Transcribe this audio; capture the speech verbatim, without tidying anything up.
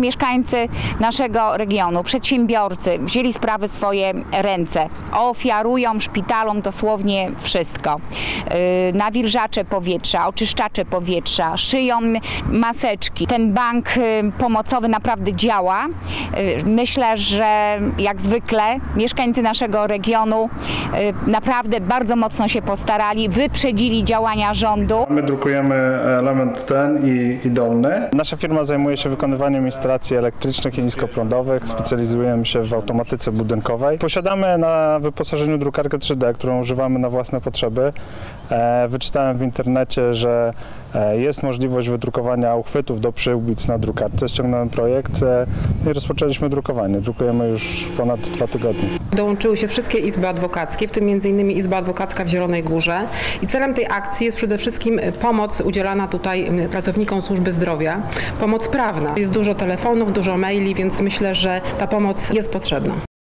mieszkańcy naszego regionu, przedsiębiorcy wzięli sprawy w swoje ręce. Ofiarują szpitalom dosłownie wszystko. Nawilżacze powietrza, oczyszczacze powietrza, szyją maseczki. Ten bank pomocowy naprawdę działa. Myślę, że jak zwykle mieszkańcy naszego regionu naprawdę bardzo mocno się postarali, wyprzedzili działania rządu. My drukujemy element ten i, i dolny. Nasza firma zajmuje się wykonywaniem instalacji elektrycznych i niskoprądowych. Specjalizujemy się w automatyce budynkowej. Posiadamy na wyposażeniu drukarkę trzy D, którą używamy na własne potrzeby. Wyczytałem w internecie, że jest możliwość wydrukowania uchwytów do przyłbic na drukarce. Ściągnąłem projekt i rozpoczęliśmy drukowanie. Drukujemy już ponad dwa tygodnie. Dołączyły się wszystkie izby adwokackie, w tym między innymi Izba Adwokacka w Zielonej Górze. I celem tej akcji jest przede wszystkim pomoc udzielana tutaj pracownikom służby zdrowia. Pomoc prawna. Jest dużo telefonów, dużo maili, więc myślę, że ta pomoc jest potrzebna.